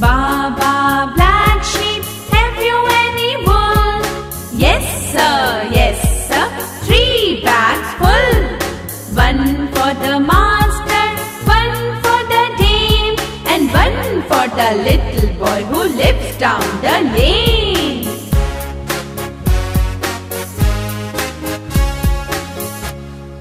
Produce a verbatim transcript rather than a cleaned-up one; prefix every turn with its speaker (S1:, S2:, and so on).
S1: Baa Baa, black sheep, have you any wool? Yes sir, yes sir, three bags full. One for the master, one for the dame, and one for the little boy who lives